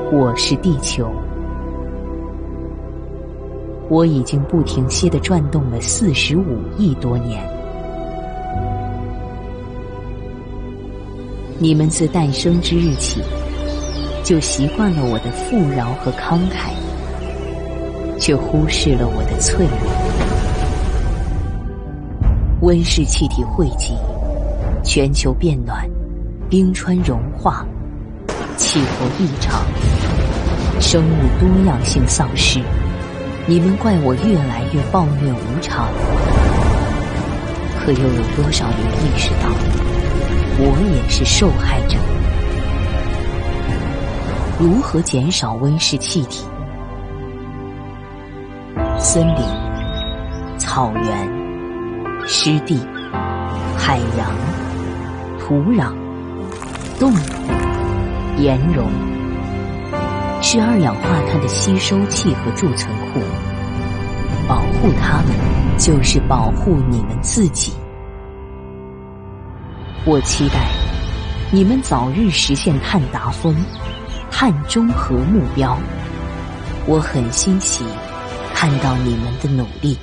我是地球，我已经不停歇地转动了45亿多年。你们自诞生之日起，就习惯了我的富饶和慷慨，却忽视了我的脆弱。温室气体汇集，全球变暖，冰川融化，气候异常，生物多样性丧失。你们怪我越来越暴虐无常，可又有多少人意识到我也是受害者？如何减少温室气体？森林、草原、湿地、海洋、土壤、动物、岩溶，是二氧化碳的吸收器和贮存库。保护它们，就是保护你们自己。我期待你们早日实现碳达峰、碳中和目标。我很欣喜看到你们的努力。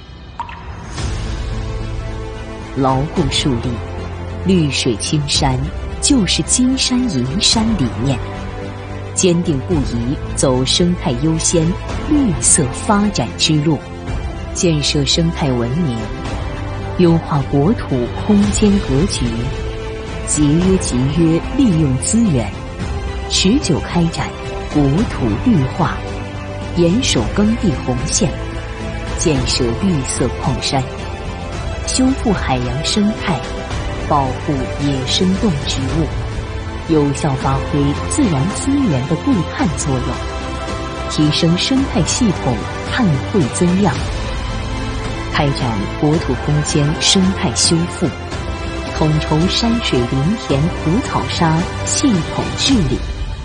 牢固树立绿水青山就是金山银山理念，坚定不移走生态优先、绿色发展之路，建设生态文明，优化国土空间格局，节约节约利用资源，持久开展国土绿化，严守耕地红线，建设绿色矿山，修复海洋生态，保护野生动植物，有效发挥自然资源的固碳作用，提升生态系统碳汇增量，开展国土空间生态修复，统筹山水林田土草沙系统治理。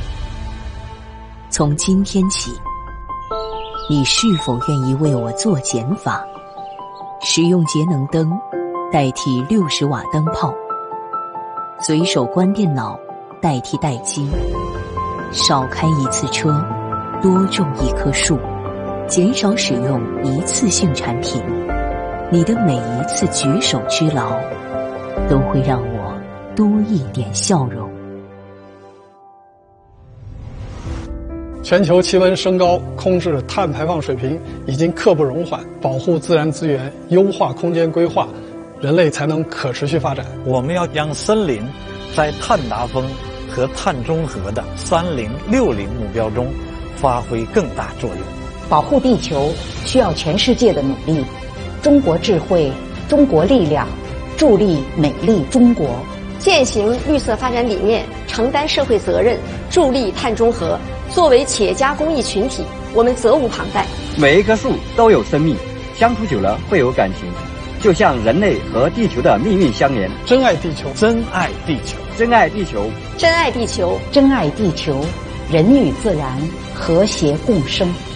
从今天起，你是否愿意为我做减法？使用节能灯代替60瓦灯泡，随手关电脑代替待机，少开一次车，多种一棵树，减少使用一次性产品。你的每一次举手之劳，都会让我多一点笑容。 全球气温升高，控制碳排放水平已经刻不容缓，保护自然资源，优化空间规划，人类才能可持续发展。 我们要将森林在碳达峰和碳中和的30、60目标中发挥更大作用。 保护地球需要全世界的努力，中国智慧，中国力量，助力美丽中国。 践行绿色发展理念，承担社会责任，助力碳中和。作为企业家公益群体，我们责无旁贷。 每一棵树都有生命，相处久了会有感情，就像人类和地球的命运相连。 珍爱地球， 珍爱地球， 珍爱地球， 珍爱地球， 珍爱地球，人与自然和谐共生。